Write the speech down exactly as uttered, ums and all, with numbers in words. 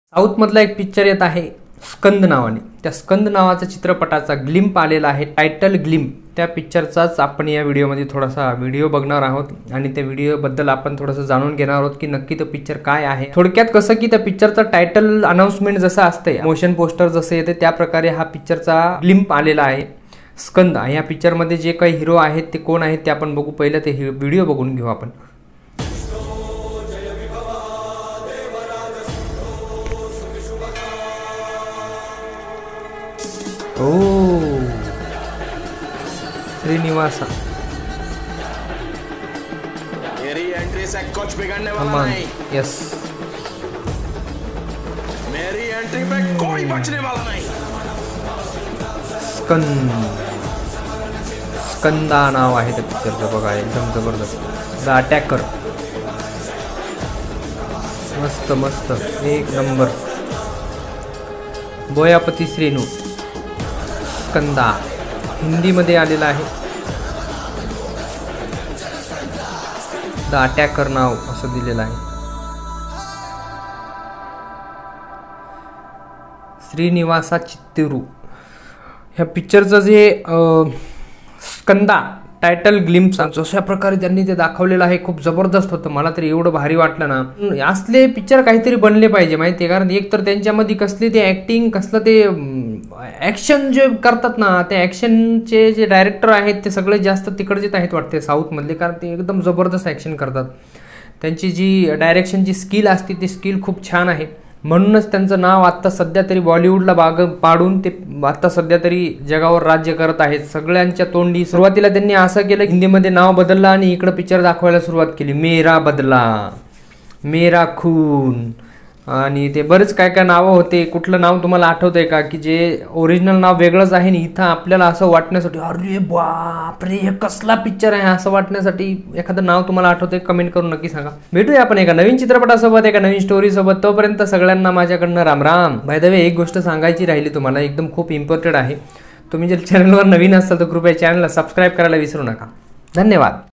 South मधला एक picture येत आहे स्कंद नावाने। त्या स्कंद नावाचा चित्रपटाचा ग्लिम्प आलेला आहे, टायटल ग्लिम्प। त्या पिक्चरचाच आपण या व्हिडिओमध्ये थोडासा व्हिडिओ बघणार आहोत आणि त्या व्हिडिओबद्दल आपण थोडंसं जाणून घेणार आहोत की नक्की तो पिक्चर काय आहे। थोडक्यात कसं की त्या पिक्चरचा टायटल अनाउन्समेंट जसं असते, मोशन पोस्टर जसं येते त्या प्रकारे हा पिक्चरचा ग्लिम्प आलेला आहे स्कंद। या पिक्चरमध्ये जे काही हिरो आहेत ते कोण आहेत ते आपण बघू। पहिलं ते व्हिडिओ बघून घेऊ आपण। ओह, श्रीनिवासा। मेरी एंट्री से कुछ बिगड़ने वाला नहीं। यस, मेरी एंट्री पे कोई बचने वाला नहीं। स्कंद, स्कंदा नाव आहे त्या पिक्चरचं बघा, एकदम जबरदस्त। द अटॅकर, मस्त मस्त, एक नंबर। बोयापती श्रीनू, स्कंदा हिंदीमध्ये आलेला आहे। द अटॅकर नाव असं दिलेलं आहे। श्रीनिवासा चित्तूरू। ह्या पिक्चरचं जे स्कंदा टायटल ग्लिम्प्स जशा प्रकारे त्यांनी ते दाखवलेलं आहे खूप जबरदस्त होतं। मला तरी एवढं भारी वाटलं ना। असले पिक्चर काहीतरी बनले पाहिजे माहिती आहे, कारण एक तर त्यांच्यामध्ये कसली ते ॲक्टिंग, कसलं ते ॲक्शन जे करतात ना, ते ॲक्शनचे जे डायरेक्टर आहेत ते सगळे जास्त तिकडचेच आहेत वाटते साऊथमधले, कारण ते एकदम जबरदस्त ॲक्शन करतात। त्यांची जी डायरेक्शनची स्किल असते ती स्किल खूप छान आहे, म्हणूनच त्यांचं नाव आत्ता सध्या तरी बॉलिवूडला बाग पाडून ते आत्ता सध्या तरी जगावर राज्य करत आहेत सगळ्यांच्या तोंडी। सुरुवातीला त्यांनी असं केलं, हिंदीमध्ये नाव बदललं आणि इकडं पिक्चर दाखवायला सुरुवात केली, मेरा बदला, मेरा खून आणि ते बरेच काय काय नावं होते। कुठलं नाव तुम्हाला आठवतंय का की जे ओरिजिनल नाव वेगळंच आहे आणि इथं आपल्याला असं वाटण्यासाठी अरे बापरे हे कसला पिक्चर आहे असं वाटण्यासाठी एखादं नाव तुम्हाला आठवतंय कमेंट करून नक्की सांगा। भेटूया आपण एका नवीन चित्रपटासोबत, एका नवीन स्टोरी सोबत। तोपर्यंत सगळ्यांना माझ्याकडनं Ram Ram. By the way, एक गोष्ट सांगायची राहिली तुम्हाला, एकदम खूप इम्पॉर्टंट आहे। तुम्ही जर चॅनलवर नवीन असाल तर कृपया चॅनलला सबस्क्राईब करायला विसरू नका। धन्यवाद।